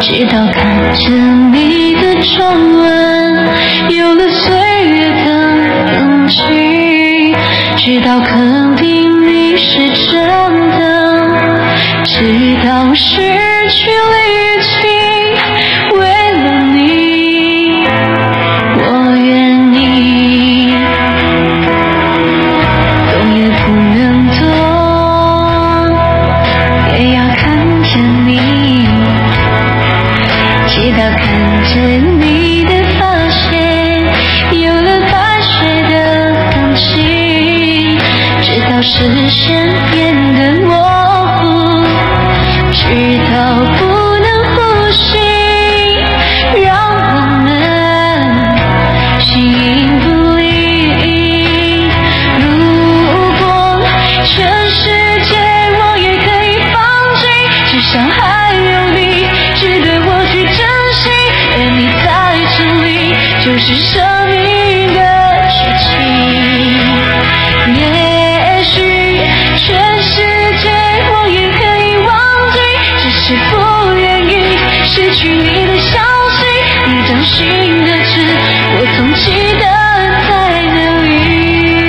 直到看着你的皱纹有了岁月的痕迹，直到肯定你是真的，直到失去力气，为了你我愿意动也不能动，也要看着你，直到看着你的发线有了白雪的痕迹，直到视线变得模糊，直到不能呼吸，让我们形影不离。如果全世界我也可以放弃，至少还有你值得我去珍惜，而你在这里就是生命的奇迹。也许全世界我也可以忘记，只是不愿意失去你的消息，你掌心的痣我总记得在哪里。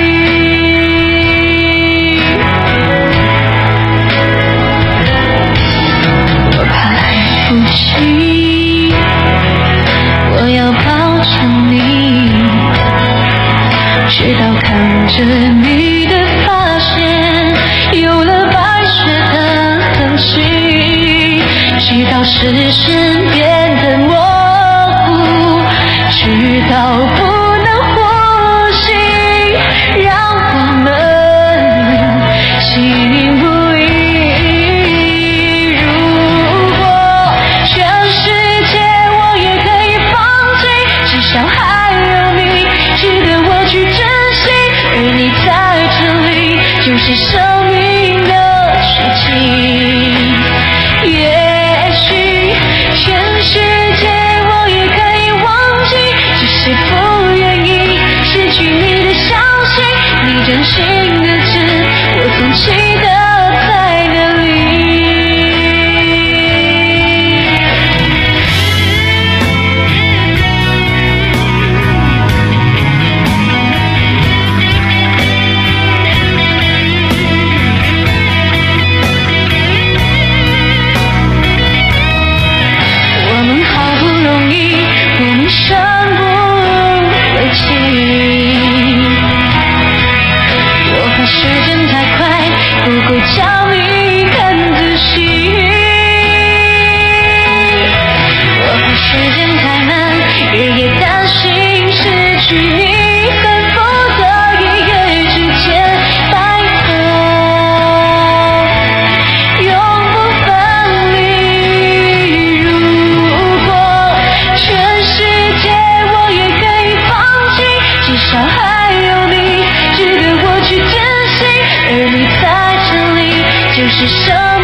我怕来不及，我要抱着你，直到看着你的发线有了白雪的痕迹，直到视线变得模糊，直到不能呼吸，让我们形影不离。如果全世界我也可以放弃，至少还有你值得我去珍惜，而你在这里就是生命的奇迹。也许全世界我也可以忘记，只是不愿意失去你的消息，你掌心的痣我总记得在哪里。我们好不容易，我们身不由己，我怕时间太快，不够将你看仔细，我怕时间太慢，日夜担心失去你，恨不得一夜之间白头，永不分离。如果全世界我也可以放弃，至少还有你值得我去珍惜，而你在这里就是生